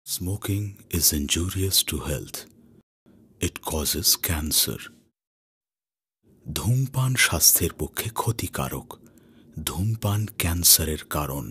Smoking is injurious to health. It causes cancer. ধূমপান স্বাস্থ্যের পক্ষে ক্ষতিকারক। ধূমপান ক্যান্সারের কারণ।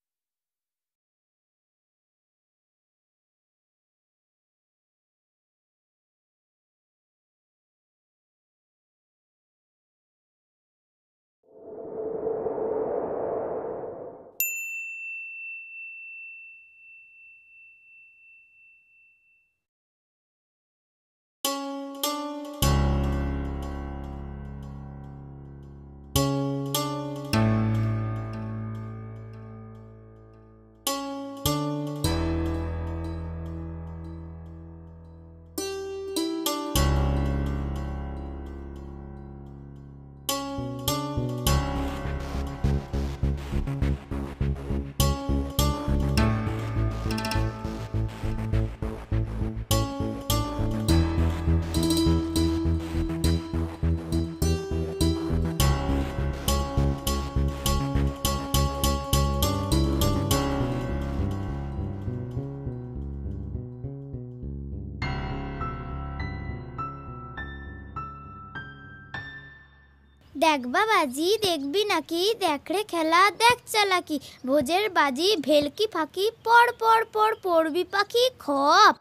দেখ বাবাজি, দেখবি নাকি? দেখ রে খেলা, দেখ চালাকি, ভোজের বাজি, ভেলকি ফাঁকি, পড় পড় পড় পড়বি পাখি খপ।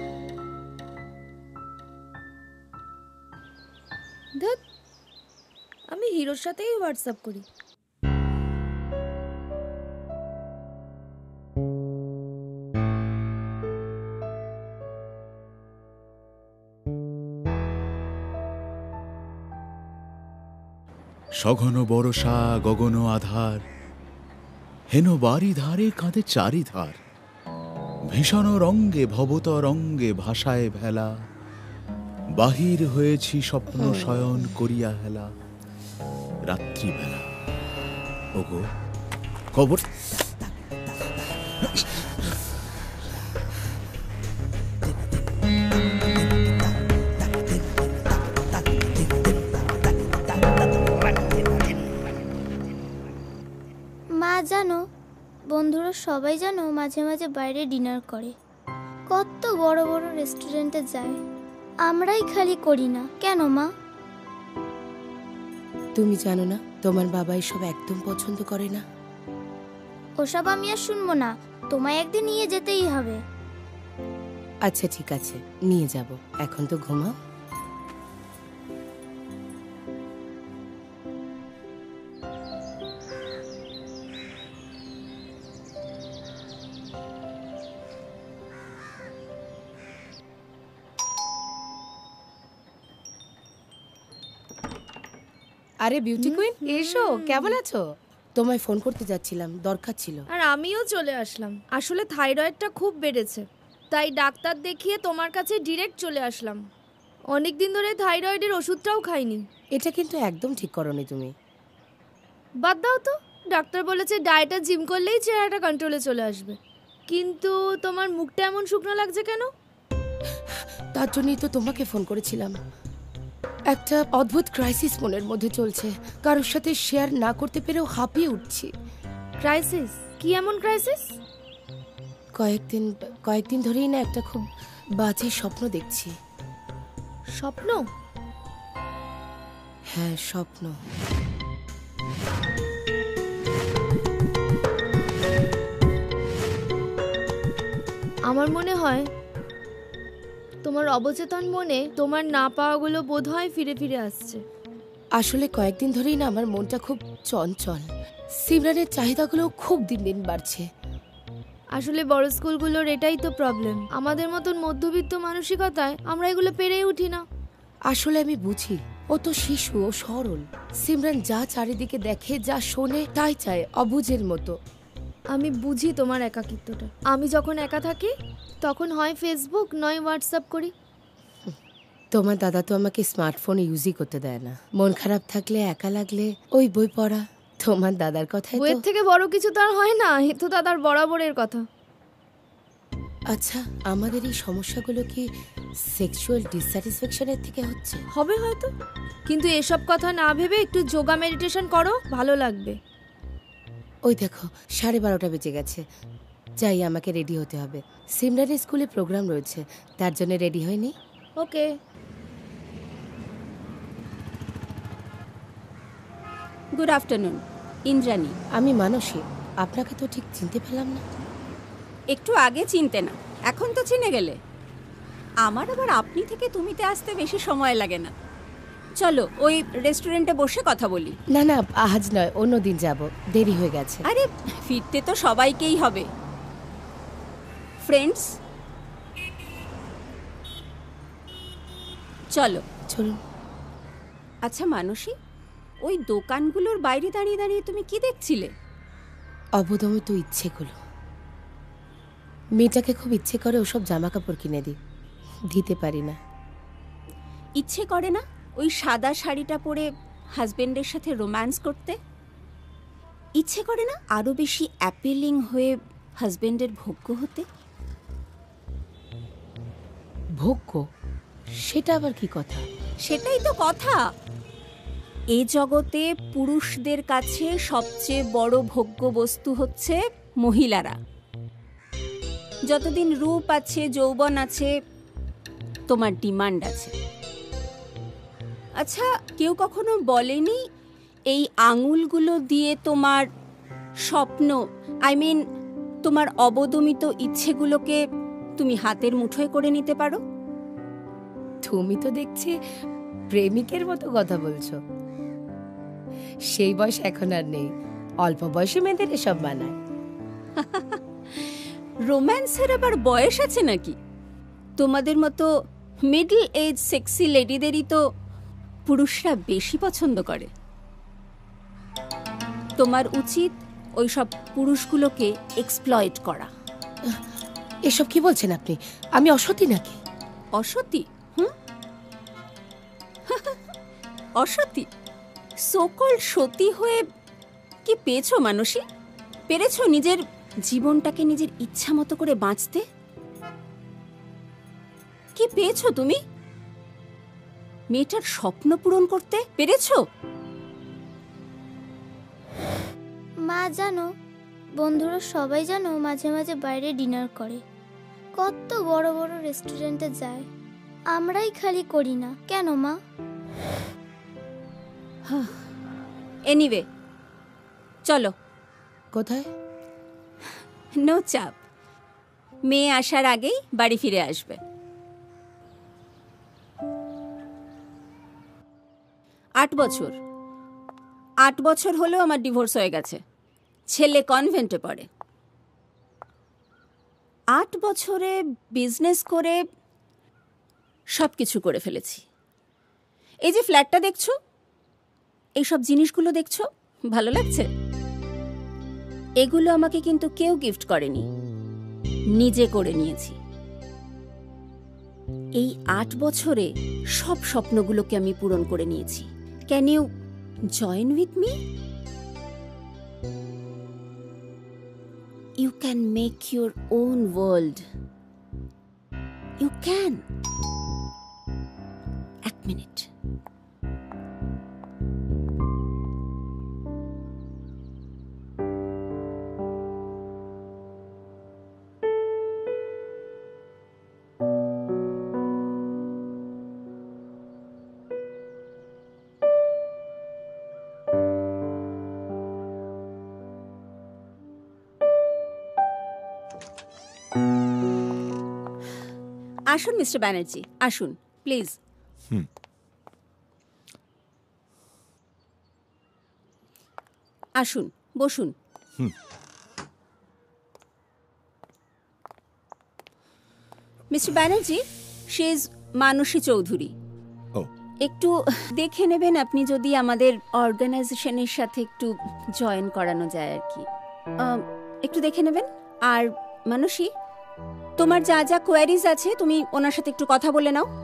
ধুত, আমি হিরোর সাথেই হোয়াটসঅ্যাপ করি। সঘন বরষা গগন আধার, হেন বাড়ি ধারে কাঁধে চারিধার। ভীষণ রঙ্গে ভবতরঙ্গে ভাষায় ভেলা, বাহির হয়েছি স্বপ্ন শয়ন করিয়া হেলা। রাত্রিবেলা ওগো কবর। মা জানো, বন্ধুরা সবাই জানো মাঝে মাঝে বাইরে ডিনার করে, কত বড় বড় রেস্টুরেন্টে যায়, আমরাই খালি করি না কেন মা? তুমি জানো না তোমার বাবা এসব একদম পছন্দ করে না। ওসব আমি আর শুনবো না, তোমায় একদিন নিয়ে যেতেই হবে। আচ্ছা ঠিক আছে, নিয়ে যাব, এখন তো ঘুমাও। আরে বিউটি কুইন, এসো, কেমন আছো? তোমায় ফোন করতে যাচ্ছিলাম, দরকার ছিল। আর আমিও চলে আসলাম। আসলে থাইরয়েডটা খুব বেড়েছে, তাই ডাক্তার দেখিয়ে তোমার কাছে ডিরেক্ট চলে আসলাম। অনেক দিন ধরে থাইরয়েডের ওষুধটাও খাইনি। এটা কিন্তু একদম ঠিক করোনি তুমি। বাদ দাও তো, ডাক্তার বলেছে ডায়েট আর জিম করলেই চেহারাটা কন্ট্রোলে চলে আসবে। কিন্তু তোমার মুখটা এমন শুকনো লাগছে কেন? তার জন্যই তো তোমাকে ফোন করেছিলাম। একটা অদ্ভুত ক্রাইসিস মনের মধ্যে চলছে, কারোর সাথে শেয়ার না করতে পেরেও হাঁপিয়ে উঠছি। ক্রাইসিস? কি এমন ক্রাইসিস? কয়েকদিন ধরেই না একটা খুব বাজে স্বপ্ন দেখছি। স্বপ্ন? হ্যাঁ, স্বপ্ন। আমার মনে হয় তোমার অবচেতন মনে তোমার না পাওয়াগুলো বোধহয় ফিরে ফিরে আসছে। আসলে কয়েকদিন ধরেই না আমার মনটা খুব চঞ্চল। সিমরানের চাহিদাগুলো খুব দিন দিন বাড়ছে। আসলে বড় স্কুলগুলোর এটাই তো প্রবলেম। আমাদের মতন মধ্যবিত্ত মানসিকতায় আমরা এগুলো পেরেই উঠি না। আসলে আমি বুঝি, ও তো শিশু, ও সরল। সিমরান যা চারিদিকে দেখে, যা শোনে, তাই চায়, অবুঝের মতো। আমি বুঝি তোমার একাকিত্বটা। আমি যখন একা থাকি তখন হয় ফেসবুক নয় হোয়াটসঅ্যাপ করি। তোমার দাদা তো আমাকে স্মার্টফোন ইউজই করতে দেয় না। মন খারাপ থাকলে, একা লাগলে ওই বই পড়া। তোমার দাদার কথাই তো। বইয়ের থেকে বড় কিছু তো আর হয় না, এ তো দাদার বরাবরের কথা। আচ্ছা, আমাদের এই সমস্যাগুলো কি সেক্সুয়াল ডিসস্যাটিসফ্যাকশনের থেকে হচ্ছে? হবে হয়তো, কিন্তু এসব কথা না ভেবে একটু যোগা মেডিটেশন করো, ভালো লাগবে। ওই দেখো 12:30 বেজে গেছে। যাই, আমাকে রেডি হতে হবে। সিমরানের স্কুলে প্রোগ্রাম রয়েছে, তার জন্য রেডি হয়নি। ওকে। Good afternoon, Indrani. আমি মানসী, আপনাকে তো ঠিক চিনতে পেলাম না। একটু আগে চিনতে না, এখন তো চিনে গেলে। আমার আবার আপনি থেকে তুমিতে আসতে বেশি সময় লাগে না। চলো ওই রেস্টুরেন্টে বসে কথা বলি। না না, আজ নয়, অন্য দিন যাব, দেরি হয়ে গেছে। আরে ফিরতে তো সবাইকেই হবে। ফ্রেন্ডস, চলো। চলুন। আচ্ছা মানসী, ওই দোকানগুলোর বাইরে দাঁড়িয়ে দাঁড়িয়ে তুমি কি দেখছিলে? অবদমিত ইচ্ছেগুলো। মেয়েটাকে খুব ইচ্ছে করে ওসব জামা কাপড় কিনে দিই, দিতে পারি না। ইচ্ছে করে না ওই সাদা শাড়িটা পরে হাজবেন্ডের সাথে রোম্যান্স করতে? ইচ্ছে করে না আরো বেশি অ্যাপিলিং হয়ে হাজবেন্ডের ভোগ্য হতে? ভোগ্য? সেটা আবার কি কথা? সেটাই তো কথা। এ জগতে পুরুষদের কাছে সবচেয়ে বড় ভোগ্য বস্তু হচ্ছে মহিলারা। যতদিন রূপ আছে, যৌবন আছে, তোমার ডিমান্ড আছে। আচ্ছা, কেউ কখনো বলেনি এই আঙুলগুলো দিয়ে তোমার স্বপ্ন, তোমার অবদমিত ইচ্ছেগুলোকে তুমি হাতের মুঠোয় করে নিতে পারো? তুমি তো দেখছি প্রেমিকের মতো কথা বলছো। সেই বয়স এখন আর নেই, অল্প বয়সী মেয়েদের এসব মানায়। রোম্যান্সের আবার বয়স আছে নাকি? তোমাদের মতো মিডল এজ সেক্সি লেডিদেরই তো পুরুষরা বেশি পছন্দ করে। তোমার উচিত ওই সব পুরুষগুলোকে এক্সপ্লয়েট করা। এসব কি বলছেন আপনি? আমি অসতী নাকি? অসতী? অসতী? সকল সতী হয়ে কি পেয়েছো মানসী? পেরেছো নিজের জীবনটাকে নিজের ইচ্ছা মতো করে বাঁচতে? কি পেয়েছো তুমি? মেয়েটার স্বপ্ন পূরণ করতে পেরেছো? মা জানো, বন্ধুরা সবাই জানো মাঝে মাঝে বাইরে ডিনার করে, কত বড় বড় রেস্টুরেন্টে যায়, আমরাই খালি করি না কেন মা? এনিওয়ে, চলো। কোথায়? নো চাপ, মেয়ে আসার আগেই বাড়ি ফিরে আসবে। 8 বছর 8 বছর হলেও আমার ডিভোর্স হয়ে গেছে। ছেলে কনভেন্টে পড়ে। 8 বছরে বিজনেস করে সব কিছু করে ফেলেছি। এই যে ফ্ল্যাটটা দেখছো, এইসব জিনিসগুলো দেখছো, ভালো লাগছে? এগুলো আমাকে কিন্তু কেউ গিফট করেনি, নিজে করে নিয়েছি। এই 8 বছরে সব স্বপ্নগুলোকে আমি পূরণ করে নিয়েছি। Can you join with me? You can make your own world. You can. 1 minute. আসুন মিস্টার ব্যানার্জি, আসুন প্লিজ। আসুন, বসুন। Mister Banerjee, she is Mansi Chowdhury. একটু দেখে নেবেন আপনি যদি আমাদের অর্গানাইজেশনের সাথে একটু জয়েন করানো যায় আর কি। একটু দেখে নেবেন। আর মানসী, তোমার যা যা কোয়ারিজ আছে তুমি ওনার সাথে একটু কথা বলে নাও।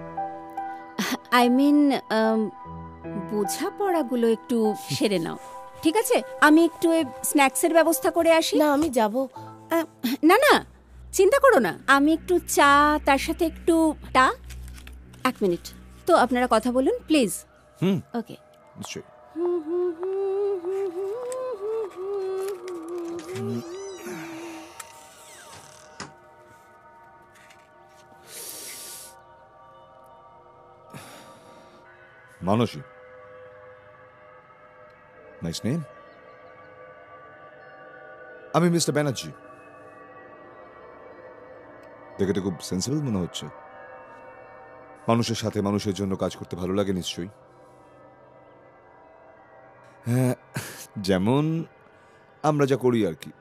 বোঝাপড়াগুলো একটু সেরে নাও, ঠিক আছে? আমি একটু স্ন্যাক্সের ব্যবস্থা করে আসি। না, আমি যাব না না, চিন্তা করো না, আমি একটু চা, তার সাথে একটু 1 মিনিট তো আপনারা কথা বলুন please. Okay. Mansi, nice name. আমি মিস্টার ব্যানার্জি। দেখে তো খুব সেন্সিবল মনে হচ্ছে। মানুষের সাথে মানুষের জন্য কাজ করতে ভালো লাগে নিশ্চয়ই। হ্যাঁ, যেমন আমরা যা করি আর কি।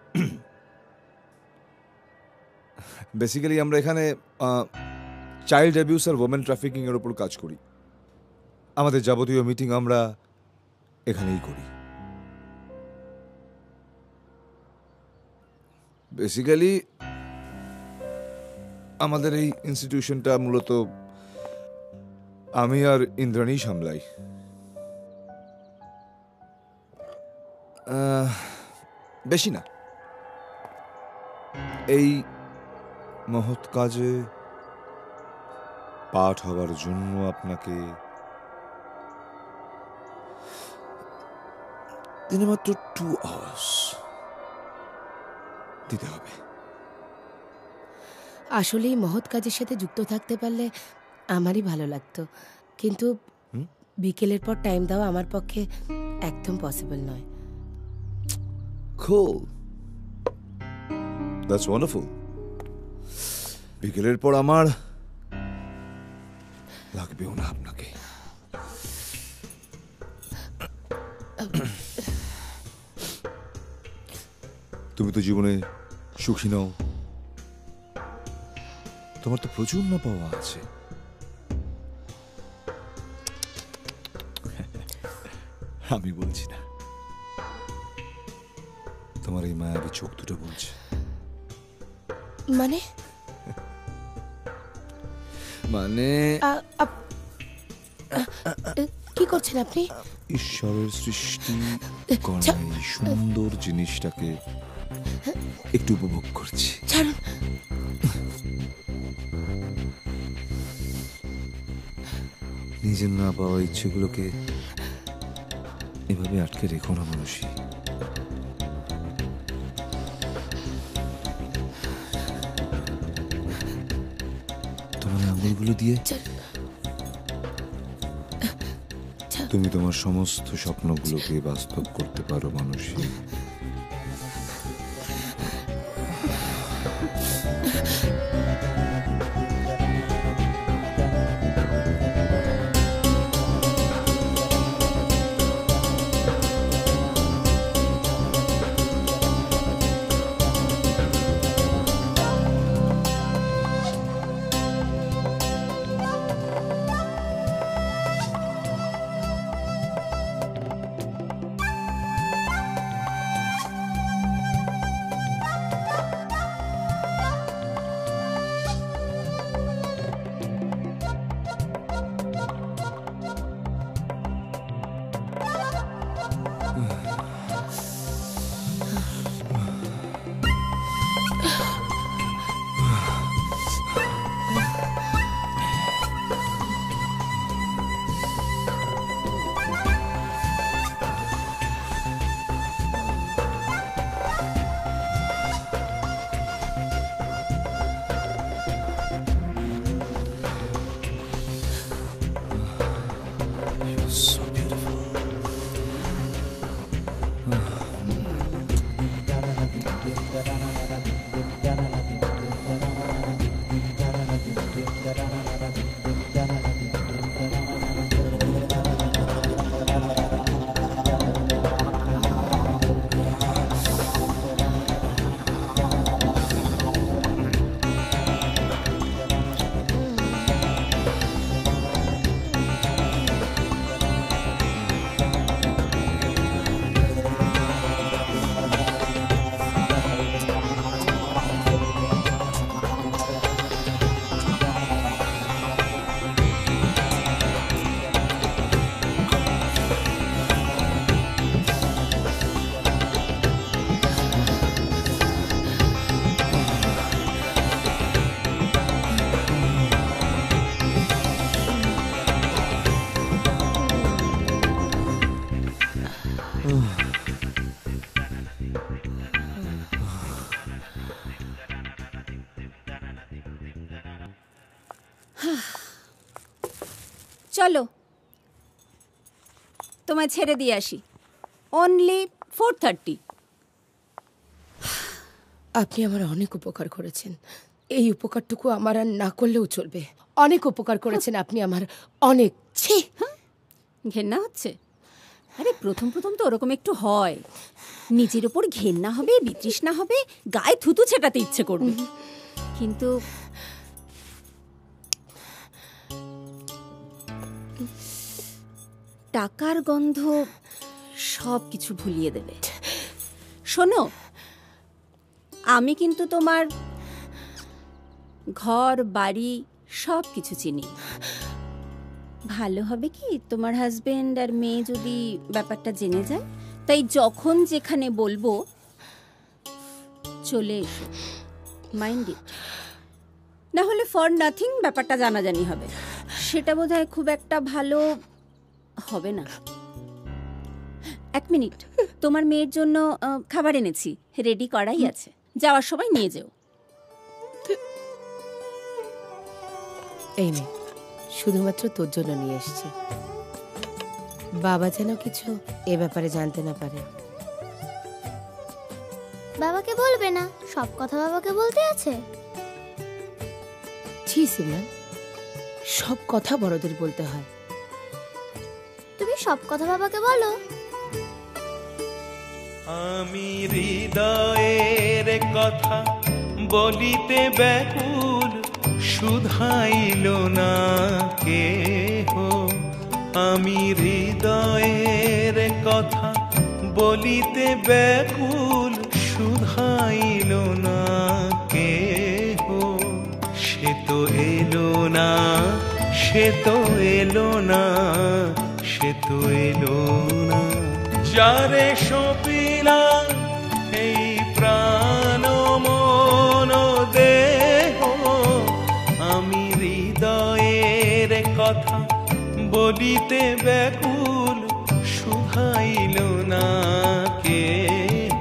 বেসিক্যালি আমরা এখানে চাইল্ড অ্যাবিউস আর ওমেন ট্রাফিকিং এর উপর কাজ করি। আমাদের যাবতীয় মিটিং আমরা এখানেই করি। বেসিক্যালি আমাদের এই ইনস্টিটিউশনটা মূলত আমি আর ইন্দ্রাণী সামলাই। বেশি না, এই মহৎ কাজে পাঠ হওয়ার জন্য আপনাকে দিনে মাত্র 2 hours দিতে হবে। আসলে এই মহৎ কাজের সাথে যুক্ত থাকতে পারলে আমারই ভালো লাগতো, কিন্তু বিকেলের পর টাইম দেওয়া আমার পক্ষে একদম পসিবল নয়। Cool. That's wonderful. বিকেলের পর আমার লাগবেও না আপনাকে। তুমি তো জীবনে সুখী নও, তোমার তো প্রচুর না পাওয়া আছে। আমি বলছি না, তোমার এই মায়াবী চোখ দুটো বলছে। মানে মানে কি করছেন আপনি? ঈশ্বরের সৃষ্টি করা এই সুন্দর জিনিসটাকে একটু উপভোগ করছি। ছাড়ুন। নিজের না পাওয়া ইচ্ছেগুলোকে এভাবে আটকে রেখো না মানুষই। তোমার আঙুলগুলো দিয়ে তুমি তোমার সমস্ত স্বপ্নগুলোকে বাস্তব করতে পারো মানুষই। চলো তোমায় ছেড়ে দিয়ে আসি। অনলি 4:30। আপনি আমার অনেক উপকার করেছেন, এই উপকারটুকু আমার আর না করলেও চলবে। অনেক উপকার করেছেন আপনি আমার, অনেক। ছি, ঘেন্না হচ্ছে? আরে প্রথম প্রথম তো ওরকম একটু হয়, নিজের ওপর ঘেন্না হবে, বিতৃষ্ণা হবে, গায়ে থুতু ছেটাতে ইচ্ছে করবে, কিন্তু টাকার গন্ধ সব কিছু ভুলিয়ে দেবে। শোনো, আমি কিন্তু তোমার ঘর বাড়ি সব কিছু চিনি। ভালো হবে কি তোমার হাজবেন্ড আর মেয়ে যদি ব্যাপারটা জেনে যায়, তাই যখন যেখানে বলবো চলে এসো, মাইন্ড ইট। না হলে ফর নাথিং ব্যাপারটা জানাজানি হবে, সেটা বোধহয় খুব একটা ভালো হবে না। 1 মিনিট, তোমার মেয়ের জন্য খাবার এনেছি, রেডি করাই আছে, যাওয়ার সময় নিয়ে যেও। এই নে, শুধুমাত্র তোর জন্য নিয়ে এসেছি। বাবা যেন কিছু এ ব্যাপারে জানতে না পারে। বাবাকে বলবে না? সব কথা বাবাকে বলতে আছে? ছি সিমরান, সব কথা বড়দের বলতে হয়। তুমি সব কথা বাবাকে বলো। আমি হৃদয়ের কথা বলিতে ব্যাকুল, শুধাইল না কেহ। আমি হৃদয়ের কথা বলিতে ব্যাকুল, শুধাইল না কেহ। সে তো এলো না, সে তো এলো না, সে তো এলো না। যারে সপিলাম এই প্রাণ মন দেহ, আমি হৃদয়ের কথা বলিতে ব্যাকুল, শুধাইল না কেহ।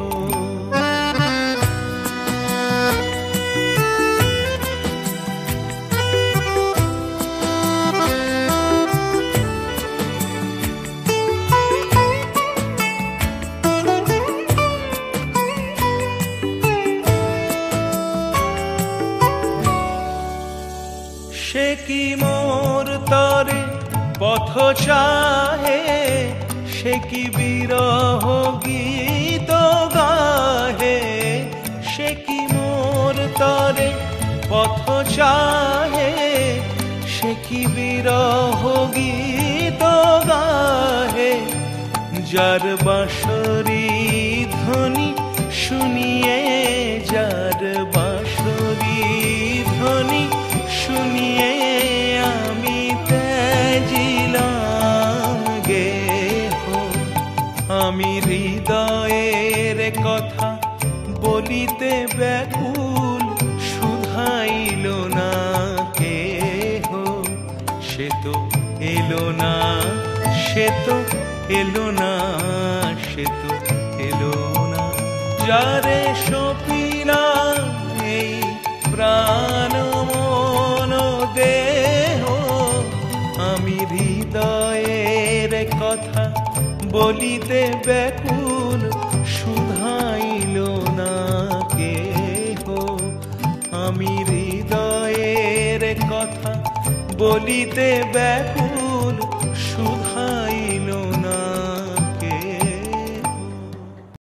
সে কি মোর তরে পথ চাহে, সে কি বিরহ গীত গাহে। সে কি মোর তরে পথ চাহে, সে কি বিরহ গীত গাহে। যার বাঁশরি ধ্বনি শুনিয়ে, যার বাঁশরি ধ্বনি শুনিয়ে আমি ত্যাজিলাম গেহ। আমি হৃদয়ের কথা বলিতে ব্যাকুল, শুধাইল না কেহ। সে তো এলো না, সে তো এলো না, সে তো এলো না। যারে সপিলাম এই প্রাণ মন দেহ, আমি হৃদয়ের কথা বলিতে ব্যাকুল, শুধাইল না কেহ। আমি হৃদয়ের কথা বলিতে ব্যাকুল,